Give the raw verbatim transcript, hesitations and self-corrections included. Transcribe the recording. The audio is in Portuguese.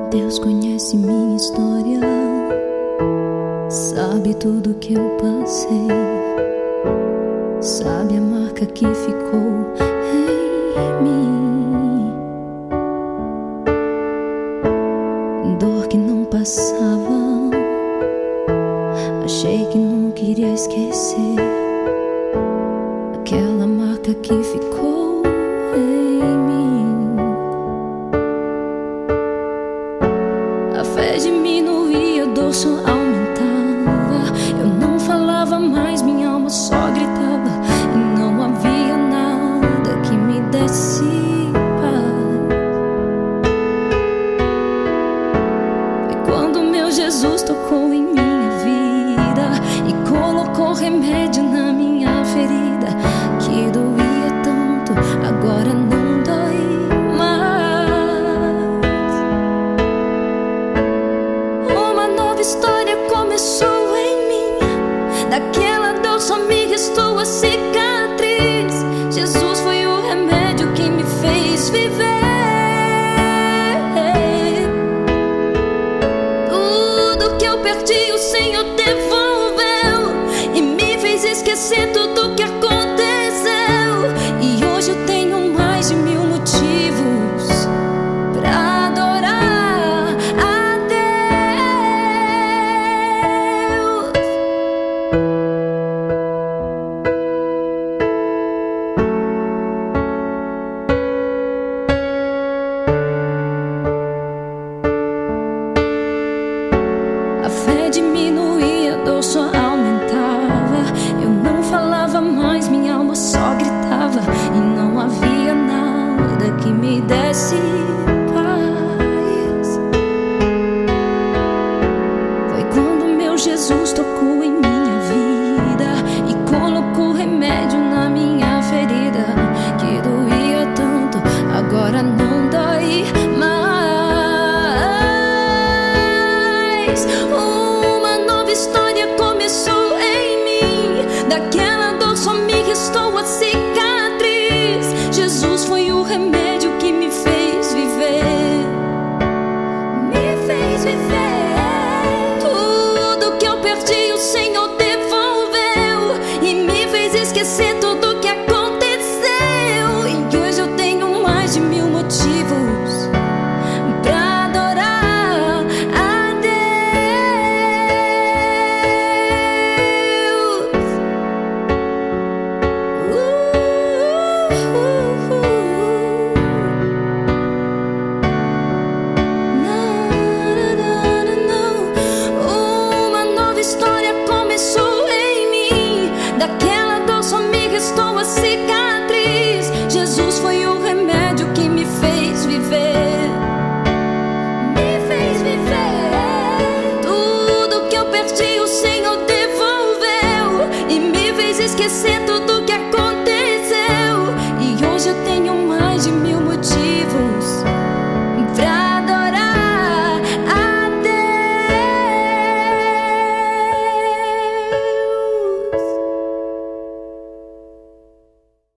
Deus conhece minha história, sabe tudo que eu passei, sabe a marca que ficou em mim, dor que não passava, achei que não queria esquecer aquela marca que ficou em mim. A fé diminuía, a dor só aumentava. Eu não falava mais, minha alma só gritava, e não havia nada que me desse paz. Foi quando meu Jesus tocou em minha vida e colocou remédio na minha ferida, que doía tanto, agora não dói mais. Uma nova história começou em mim, daquela dor só me restou a cicatriz. Jesus foi o remédio que me fez viver. Tudo que eu perdi o Senhor devolveu e me fez esquecer tudo que aconteceu. E hoje eu tenho mais de mil motivos pra adorar a Deus. A fé diminuía, a dor só aumentava. Eu não falava mais, minha alma só gritava, e não havia nada que me desse paz. Foi quando meu Jesus tocou em minha vida e colocou remédio na minha ferida, que doía tanto, agora não dói mais. Uma nova história começou em mim, daquela dor só me restou a cicatriz. Jesus foi o remédio que me fez viver, me fez viver. Tudo que eu perdi o Senhor devolveu e me fez esquecer tudo que aconteceu. E hoje eu tenho mais de mil motivos pra adorar a Deus. Uh, uh, uh, uh. Não, não, não, não. Uma nova história começou em mim, daquela dor só me restou a cicatriz. Jesus foi o remédio que me fez viver, me fez viver. Tudo que eu perdi o Senhor devolveu e me fez esquecer tudo que aconteceu. E hoje eu tenho mais de mil motivos